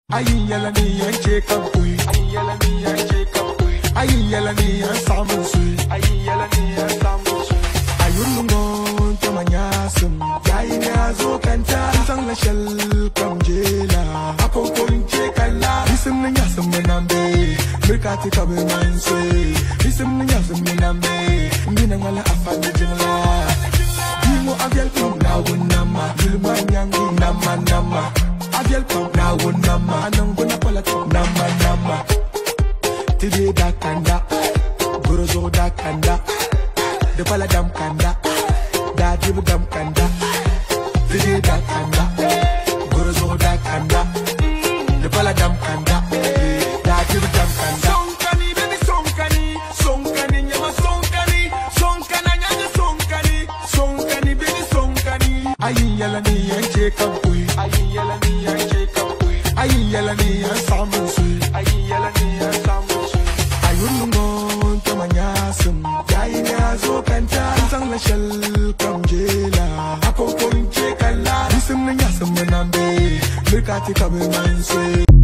Ayi yala ni yan cheka kui. Ayi yala ni yan cheka kui. Ayi yala ni yan samu sui. Ayi yala ni yan samu sui. Ayulungon tamanyasum. Yayi nazo kanta. Sang la shell kam jela. Ako koin cheka la. Isim ni yasum menambe. Merkati kabe manse. Isim ni yasum menambe. Minang wala afande jengla. Dimo agyal kom na wunama. Yulmanyangi nama nama. Agyal kom na wunama. Anang guna pala kom nama nama. Tide da kanda. Gorozo da kanda. De pala dam kanda. Da jibu dam kanda. Tide da kanda. Gorozo da kanda. De pala dam kanda. Da jibu dam kanda. Sonkani baby sonkani. Sonkani nyama sonkani. Sonkana nyama sonkani. Sonkani baby sonkani. Ayi yala ni yan cheka kui. Ayi yala ni yan cheka kui. Ayi yala ni yan samu sui. Ayi yala ni yan samu sui. Ayulungon tamanyasum. Yayi nazo kanta. Sang la shell kam jela. Ako koin cheka la. Isim na nyasum menambe. Merkati kabe manse.